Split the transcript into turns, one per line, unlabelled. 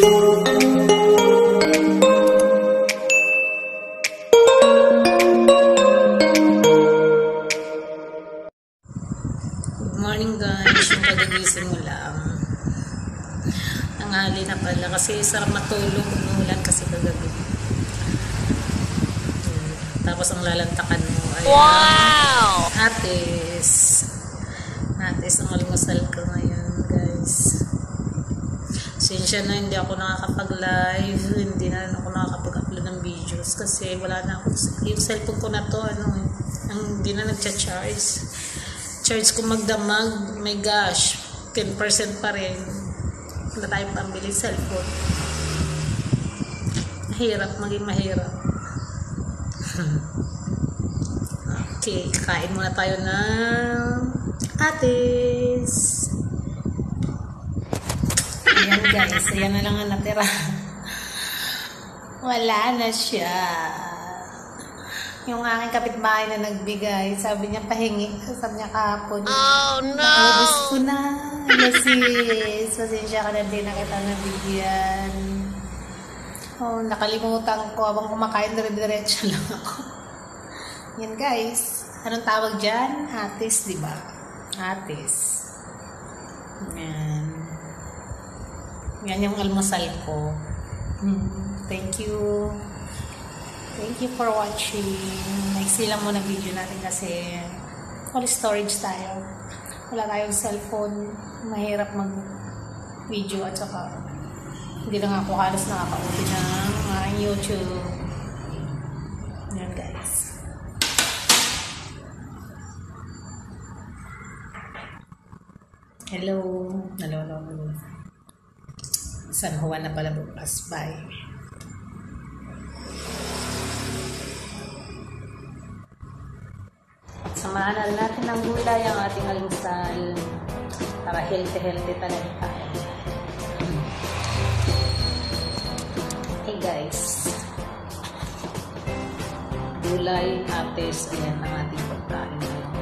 Morning guys, yung kagigising mo lang. Nangali na pala kasi sarap matulog. Umulan kasi kagabi. Tapos ang lalantakan mo ay wow! Atis ang almusal ko ngayon guys. Sinsya na hindi ako nakakapag-live, hindi na ako nakakapag-upload ng videos kasi wala na ako. Yung cellphone ko na to, hindi na charge ko magdamag, my gosh, 10% pa rin. Wala tayong pambili cellphone. Maging mahirap. Okay, kain muna tayo ng atis. Ayan guys, ayan na lang ang natira. Wala na siya. Yung aking kapitbahay na nagbigay, sabi niya pahingi. Sabi niya kahapon. Oh no! Naubos ko na. Sis, pasensya ka na din na kita nabigyan. Oh, nakalimutan ko. Habang kumakain, dire-diretso lang ako. Yan guys. Anong tawag dyan? Atis, diba? Atis. Yan. Yan yung almusal ko. Thank you. Thank you for watching. Naiksi lang muna video natin kasi all storage tayo. Wala tayong cellphone. Mahirap mag-video at saka hindi lang ako halos nakaka-ulit ng YouTube. Yan guys. Hello. San Juan na pala bukas. Bye. Samahan natin ng gulay ang ating almusal para healthy talaga tayo. Hey guys, gulay, atis, ayan ang ating pagkain ngayon.